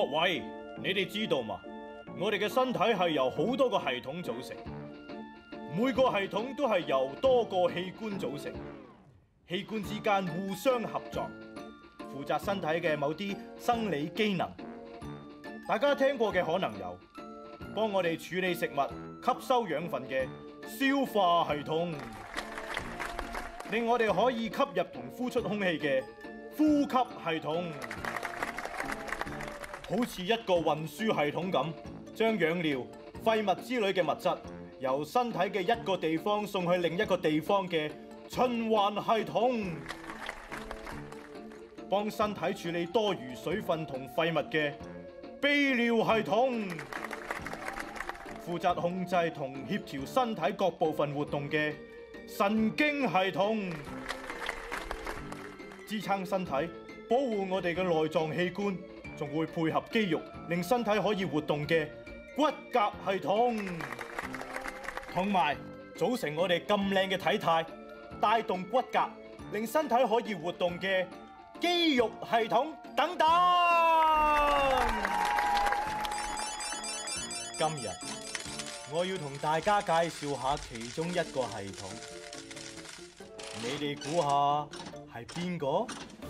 各位，你哋知道嘛？我哋嘅身體係由好多個系統組成，每個系統都係由多個器官組成，器官之間互相合作，負責身體嘅某啲生理機能。大家聽過嘅可能有，幫我哋處理食物、吸收養分嘅消化系統，令我哋可以吸入同呼出空氣嘅呼吸系統，好似一個運輸系統咁，將養料、廢物之類嘅物質由身體嘅一個地方送去另一個地方嘅循環系統，幫身體處理多餘水分同廢物嘅泌尿系統，負責控制同協調身體各部分活動嘅神經系統，支撐身體、保護我哋嘅內臟器官，仲會配合肌肉令身體可以活動嘅骨骼系統，同埋組成我哋咁靚嘅體態，帶動骨骼令身體可以活動嘅肌肉系統等等。今日我要同大家介紹下其中一個系統，你哋估下係邊個？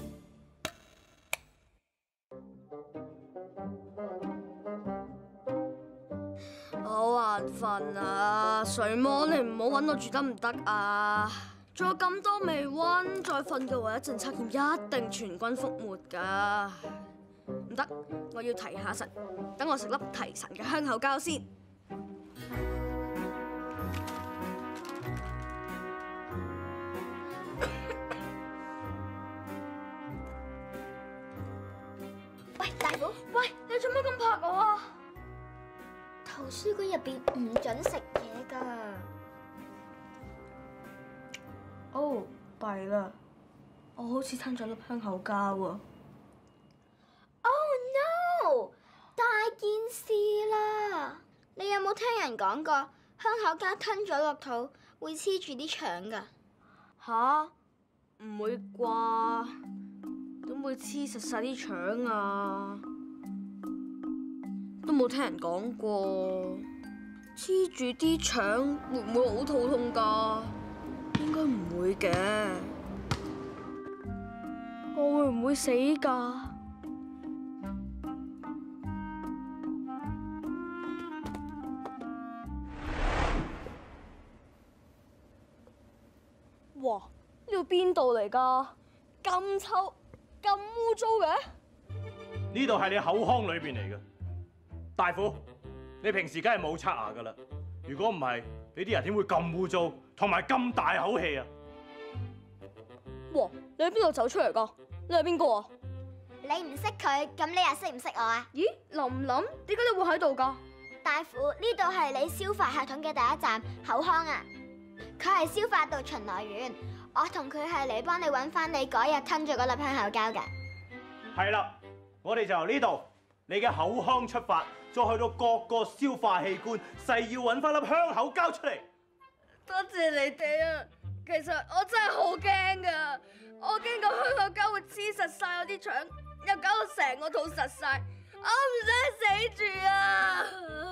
好眼瞓啊！水魔，你唔好揾我住得唔得啊？仲有咁多未溫，再瞓嘅話，一陣測驗一定全軍覆沒㗎。唔得，我要提下神，等我食粒提神嘅香口膠先。 喂，大佬， 喂，你做乜咁拍我啊？ 圖書館入邊唔准食嘢㗎。 哦，弊啦，我好似吞咗粒香口膠啊！ Oh no！ 大件事啦！你有冇聽人講過香口膠吞咗落肚會黐住啲腸㗎？ 吓？唔會啩？點會黐實晒啲腸啊？都冇聽人講過，黐住啲腸會唔會好肚痛㗎？應該唔會嘅。我會唔會死㗎？哇！呢度邊度嚟㗎？咁臭、咁污糟嘅？ 呢度係你口腔裏邊嚟嘅，大夫，你平時梗係冇刷牙㗎啦。如果唔係，你啲人點會咁污糟同埋咁大口氣啊？ 哇！你喺邊度走出嚟㗎？你係邊個啊？ 你唔識佢，咁你又識唔識我啊？ 咦，林林，點解你會喺度㗎？ 大夫，呢度係你消化系統嘅第一站口腔啊！佢係消化道巡邏員，我同佢係嚟幫你揾翻你嗰日吞咗嗰粒香口膠㗎。係啦，我哋就由呢度你嘅口腔出發，再去到各個消化器官，誓要揾翻粒香口膠出嚟。 多謝你哋啊！其實我真係好驚㗎，我驚個香口膠會黐實晒我啲腸，又搞到成個肚實晒，我唔想死住啊！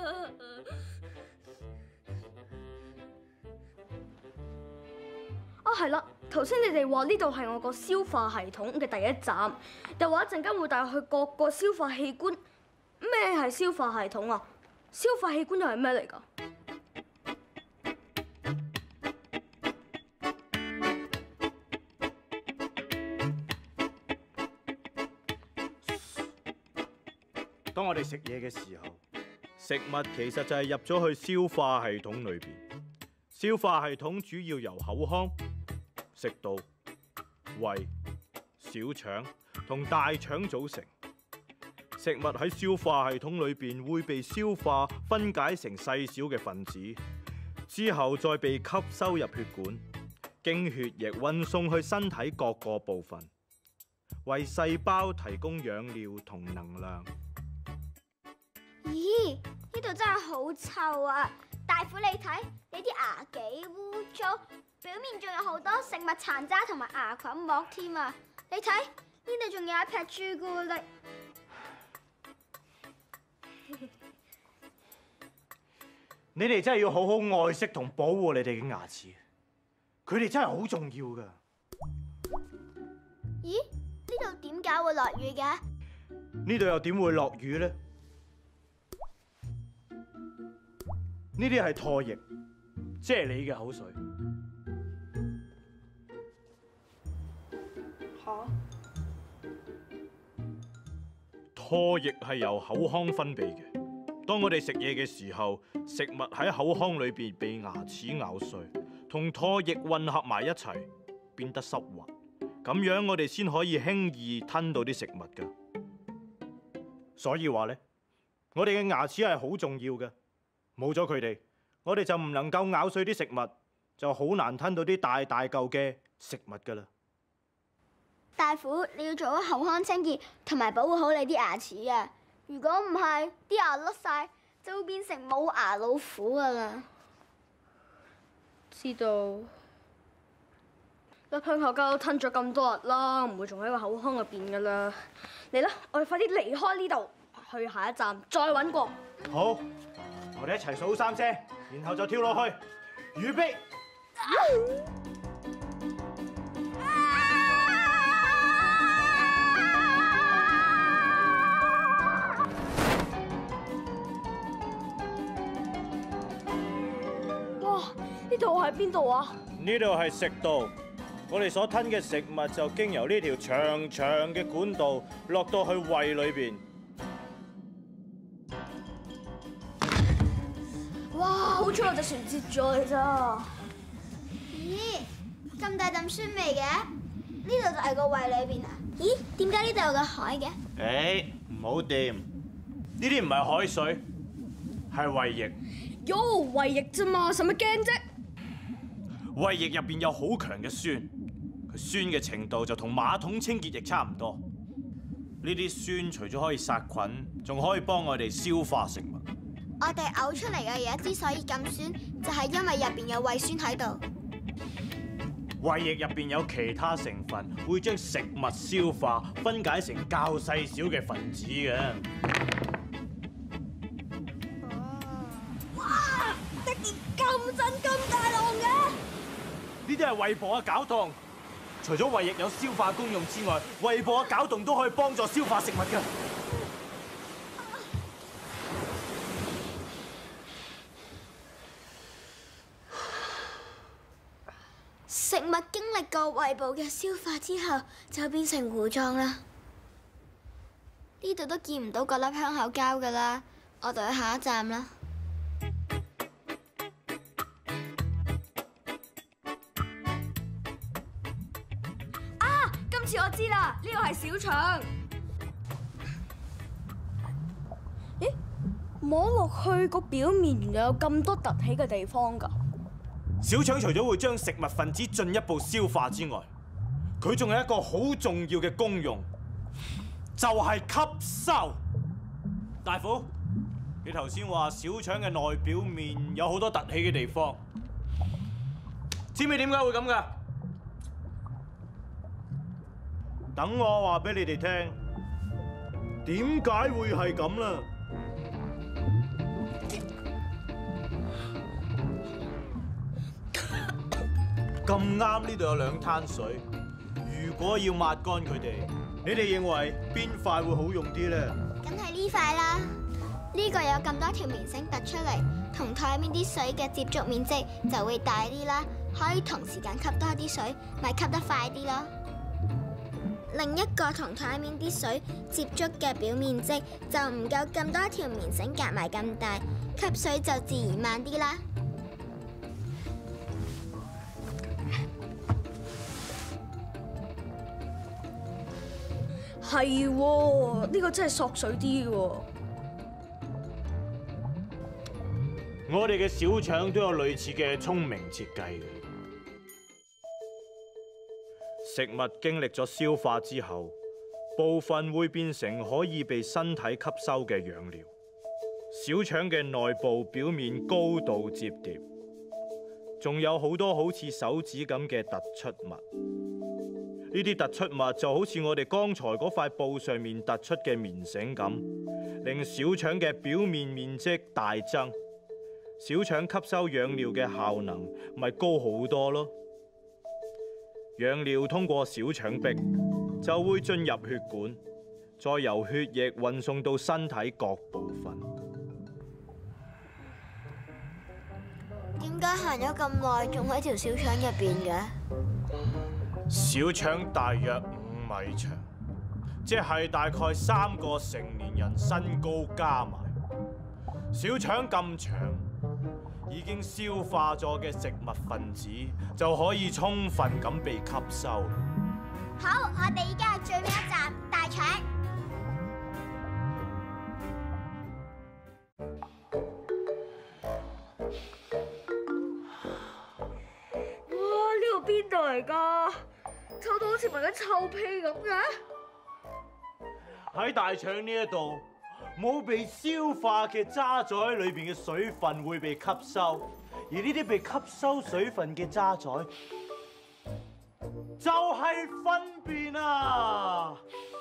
啊，係啦，頭先你哋話呢度係我個消化系統嘅第一站，又話一陣間會帶我去各個消化器官。咩係消化系統啊？消化器官又係咩嚟㗎？ 當我哋食嘢嘅時候，食物其實就係入咗去消化系統裏邊。消化系統主要由口腔、食道、胃、小腸同大腸組成。食物喺消化系統裏邊會被消化分解成細小嘅分子，之後再被吸收入血管，經血液運送去身體各個部分，為細胞提供養料同能量。 咦，呢度真係好臭啊！大夫你睇，你啲牙幾污糟，表面仲有好多食物殘渣同埋牙菌膜添啊！你睇，呢度仲有一撇朱古力。 你哋真係要好好愛惜同保護你哋嘅牙齒，佢哋真係好重要㗎。 咦？呢度點解會落雨嘅？ 呢度又點會落雨呢？呢啲係唾液，即係你嘅口水。 嚇？ 唾液係由口腔分泌嘅。當我哋食嘢嘅時候，食物喺口腔裏邊被牙齒咬碎，同唾液混合埋一齊，變得濕滑。咁樣我哋先可以輕易吞到啲食物㗎。所以話呢，我哋嘅牙齒係好重要嘅。冇咗佢哋，我哋就唔能夠咬碎啲食物，就好難吞到啲大大嚿嘅食物㗎啦。 大夫，你要做好口腔清潔，同埋保護好你啲牙齒啊！如果唔係，啲牙甩晒，就會變成冇牙老虎噶啦。 知道。粒香口膠吞咗咁多日啦，唔會仲喺個口腔入邊噶啦。嚟啦，我哋快啲離開呢度，去下一站再揾過。 好，我哋一齊數3聲，然後就跳落去。預備。 呢度喺邊度啊？ 呢度係食道，我哋所吞嘅食物就經由呢條長長嘅管道落到去胃裏邊。 哇！好彩我隻船接咗你咋。 咦？咁大陣酸味嘅？呢度就係個胃裏邊啊？咦？點解呢度有個海嘅？ 誒，唔好掂，呢啲唔係海水，係胃液。 喲，胃液啫嘛，使乜驚啫？ 胃液入邊有好強嘅酸，佢酸嘅程度就同馬桶清潔液差唔多。呢啲酸除咗可以殺菌，仲可以幫我哋消化食物。 我哋嘔出嚟嘅嘢之所以咁酸，就係因為入邊有胃酸喺度。 胃液入邊有其他成分，會將食物消化分解成較細小嘅分子嘅。 哇！突然咁震咁大浪嘅？ 呢啲係胃部嘅絞痛。除咗胃液有消化功用之外，胃部嘅絞痛都可以幫助消化食物嘅。 食物經歷過胃部嘅消化之後，就變成糊狀啦。呢度都見唔到嗰粒香口膠㗎啦，我哋去下一站啦。 啊！今次我知啦，呢個係小腸。咦？摸落去個表面原來有咁多凸起嘅地方㗎。 小腸除咗會將食物分子進一步消化之外，佢仲有一個好重要嘅功用，就係吸收。大夫，你頭先話小腸嘅內表面有好多凸起嘅地方，知唔知點解會咁㗎？等我話俾你哋聽，點解會係咁啦？咁啱呢度有2灘水，如果要抹乾佢哋，你哋認為邊塊會好用啲咧？ 梗係呢塊啦，呢個有咁多條棉繩突出嚟，同台面啲水嘅接觸面積就會大啲啦，可以同時間吸多啲水，咪吸得快啲咯。另一個同台面啲水接觸嘅表面積就唔夠咁多條棉繩夾埋咁大，吸水就自然慢啲啦。 係喎，呢個真係索水啲喎。 我哋嘅小腸都有類似嘅聰明設計嘅。食物經歷咗消化之後，部分會變成可以被身體吸收嘅養料。小腸嘅內部表面高度摺疊，仲有好多好似手指咁嘅突出物。呢啲突出物就好似我哋剛才嗰塊布上面突出嘅棉繩咁，令小腸嘅表面面積大增。 小腸吸收養料嘅效能咪高好多咯。養料通過小腸壁就會進入血管，再由血液運送到身體各部分。 點解行咗咁耐，仲喺條小腸入邊嘅？ 小腸大約5米長，即係大概3個成年人身高加埋。小腸咁長，已經消化咗嘅食物分子就可以充分咁被吸收。 好，我哋依家係最尾一站大腸。 哇！呢個邊度嚟㗎？臭到好似聞緊臭屁咁嘅。 喺大腸呢一度，冇被消化嘅渣滓裏邊嘅水分會被吸收，而呢啲被吸收水分嘅渣滓就係糞便啊！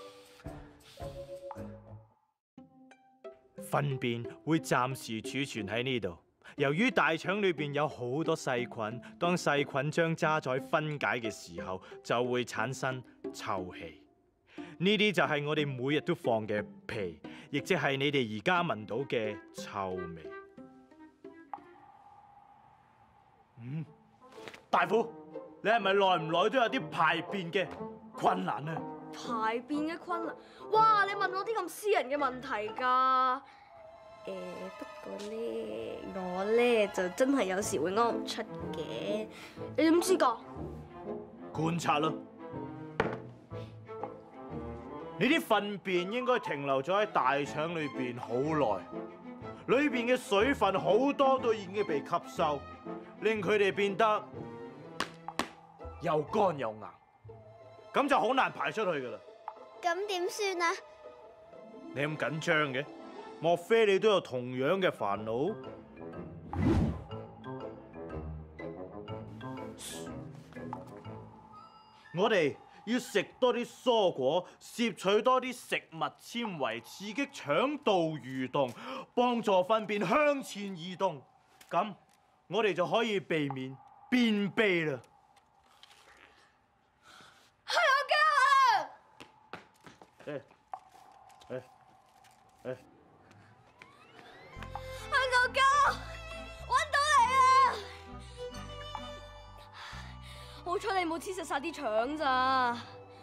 糞便會暫時儲存喺呢度。由於大腸裏邊有好多細菌，當細菌將渣滓分解嘅時候，就會產生臭氣。呢啲就係我哋每日都放嘅屁，亦即係你哋而家聞到嘅臭味。大夫，你係咪耐唔耐都有啲排便嘅困難啊？ 排便嘅困難？哇！你問我啲咁私人嘅問題㗎？不過咧，我咧就真係有時會屙唔出嘅。你點知㗎？ 觀察咯。你啲糞便應該停留咗喺大腸裏邊好耐，裏邊嘅水分好多都已經被吸收，令佢哋變得又乾又硬，咁就好難排出去噶啦。 咁點算啊？ 你咁緊張嘅，莫非你都有同樣嘅煩惱？我哋要食多啲蔬果，攝取多啲食物纖維，刺激腸道蠕動，幫助糞便向前移動。咁我哋就可以避免便秘啦。 係我嘅啊！係我嘅，揾到你啊！好彩你冇黐實晒啲腸咋。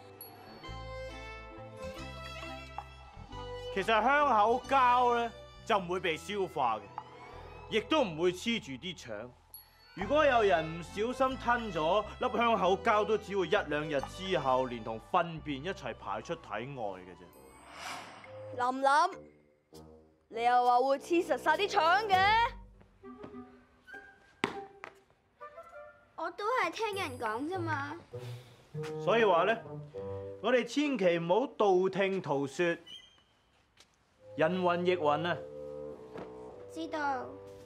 其實香口膠咧就唔會被消化嘅，亦都唔會黐住啲腸。如果有人唔小心吞咗粒香口膠，都只會1-2日之後，連同糞便一齊排出體外嘅啫。 林林，你又話會黐實晒啲腸嘅？ 我都係聽人講啫嘛。 所以話咧，我哋千祈唔好道聽途說，人云亦云啊！ 知道。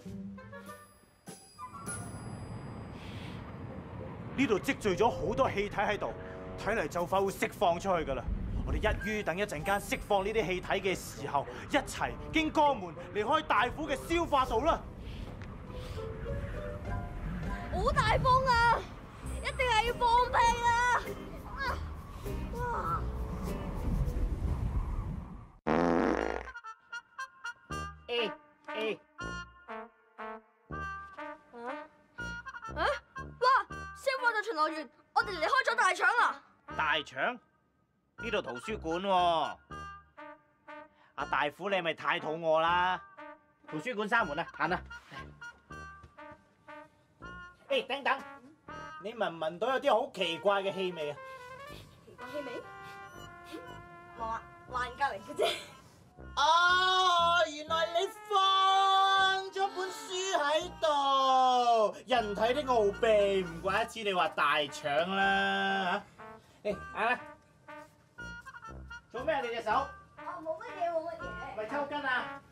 呢度積聚咗好多氣體喺度，睇嚟就快會釋放出去㗎啦！我哋一於等一陣間釋放呢啲氣體嘅時候，一齊經肛門離開大夫嘅消化道啦！ 好大風啊！一定係要放屁啦！哇！消化道巡邏員，我哋離開咗大腸啦！ 大腸？呢度圖書館喎。阿大夫，你係咪太肚餓啦？圖書館閂門啦，行啦。等等，你聞唔聞到有啲好奇怪嘅氣味啊？ 奇怪氣味？冇啊，爛隔離嘅啫。 哦，原來你放咗本書喺度，人體的奧秘，唔怪得知你話大腸啦嚇。啊，做咩啊你隻手？ 哦，冇乜嘢，冇乜嘢。 咪抽筋啊！